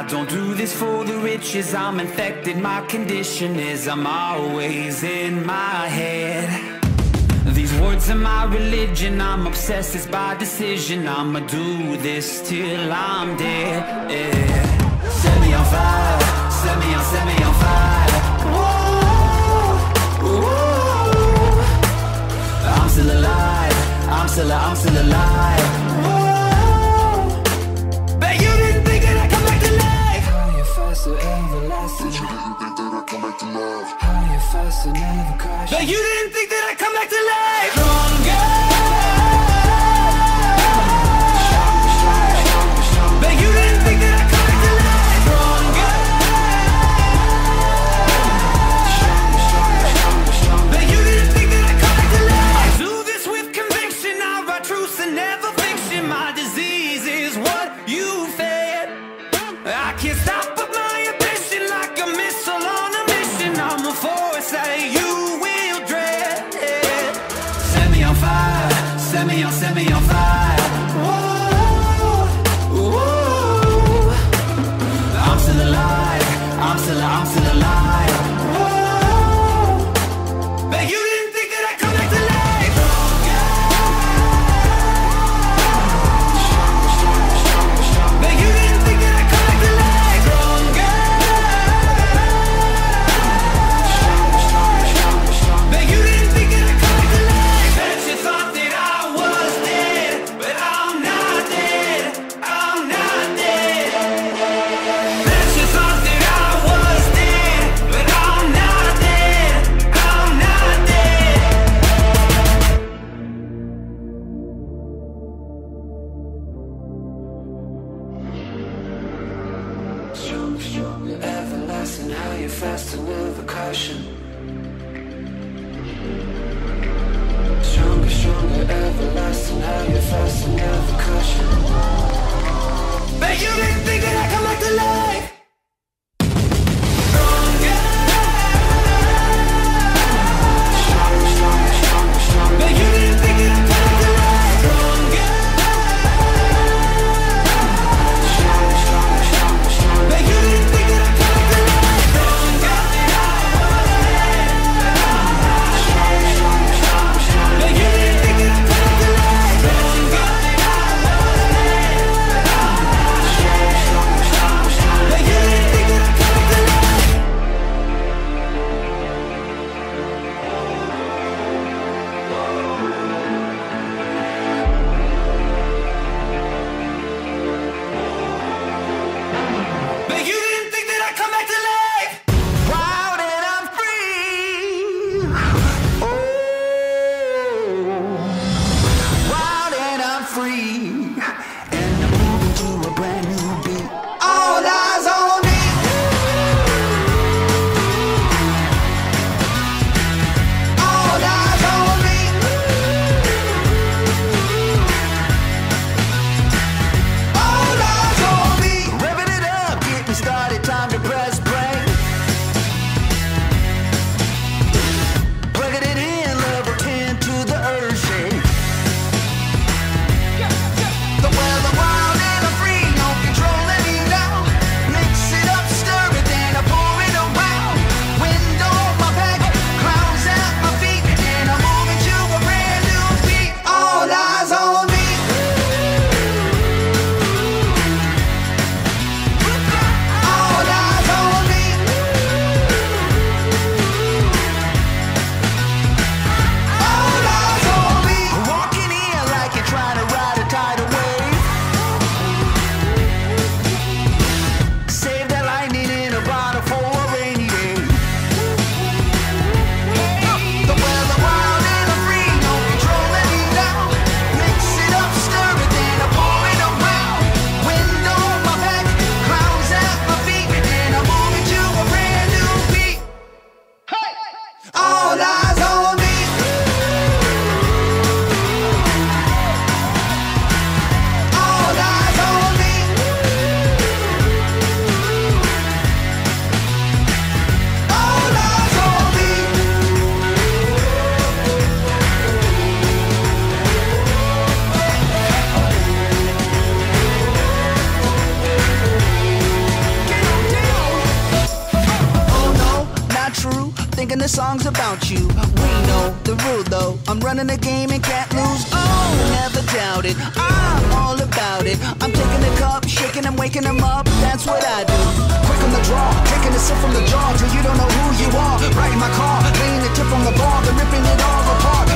don't do this for the riches, I'm infected, my condition is I'm always in my head. These words are my religion, I'm obsessed, it's by decision, I'ma do this till I'm dead, yeah. Set me on fire, set me on fire. Whoa, whoa. I'm still alive, I'm still alive. Whoa. Bet you didn't think that I'd come back to life. Higher, faster, everlasting. Bet you didn't think that I'd come back to life. Higher, faster, never crash. Bet you didn't think that I'd come back to life. Stronger. Bet you didn't think that I'd come back to life. Stronger. Bet you didn't think that I'd come back to life. I do this with conviction, I write truths and never fiction. My disease is what you fed. I can't stop but my ambition, like a missile on a mission. I'm a force that you will dread. Set me on fire, set me on fire. Whoa, whoa. I'm still alive, I'm still alive. Whoa. Bet you didn't think that I'd come back to life. Bet you didn't think that I'd come back to life. Bet you didn't think that I'd come back to life. Bet you thought that I was dead, but I'm not dead, I'm not dead. Bet you thought that I was dead, but I'm not dead, I'm not dead. Strong, stronger, everlasting, higher, faster, never caution. Stronger, everlasting, higher, faster, never caution. Bet you didn't think that I'd come back to life. Stronger. Bet you didn't think that I'd come back to life. Stronger. Bet you didn't think that I'd come back to life. Stronger. Bet you didn't think that I'd come back to life. Stronger. Bet you though. I'm running the game and can't lose. Oh, never doubt it. I'm all about it. I'm taking the cup, shaking them, waking them up. That's what I do. Quick on the draw, taking a sip from the jar till you don't know who you are. Right in my car, laying the tip on the bar, then ripping it all apart.